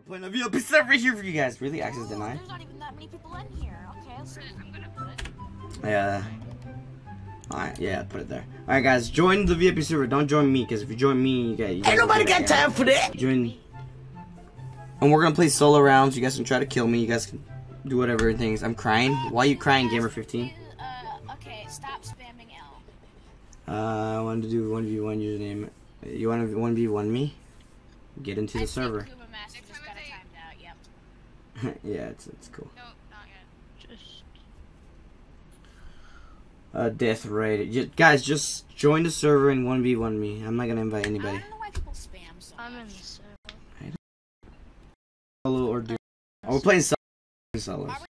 Putting a VIP server here for you guys. Really? Access denied? There's not even that many people in here. Okay, let's see. I'm gonna put it. Yeah. Alright, yeah, put it there. Alright, guys, join the VIP server. Don't join me, because if you join me, you guys ain't nobody got time for that. Join. And we're gonna play solo rounds. You guys can try to kill me. You guys can do whatever things. I'm crying. Why are you crying, Gamer15? Okay, stop spamming L. I wanted to do 1v1 username. You want to 1v1 me? Get into the server. Yeah, it's cool. No, not yet. Just death rate. Guys, just join the server and 1v1 me. I'm not gonna invite anybody. I don't know why people spam so much. I'm in the server. Solo or do. Oh, we're playing solos.